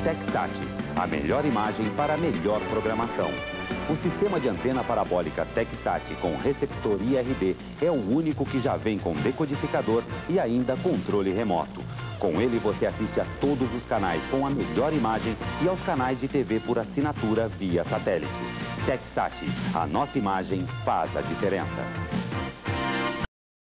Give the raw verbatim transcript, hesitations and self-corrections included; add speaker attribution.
Speaker 1: TecSat, a melhor imagem para a melhor programação. O sistema de antena parabólica TecSat com receptor I R B é o único que já vem com decodificador e ainda controle remoto. Com ele você assiste a todos os canais com a melhor imagem e aos canais de T V por assinatura via satélite. TecSat, a nossa imagem faz a diferença.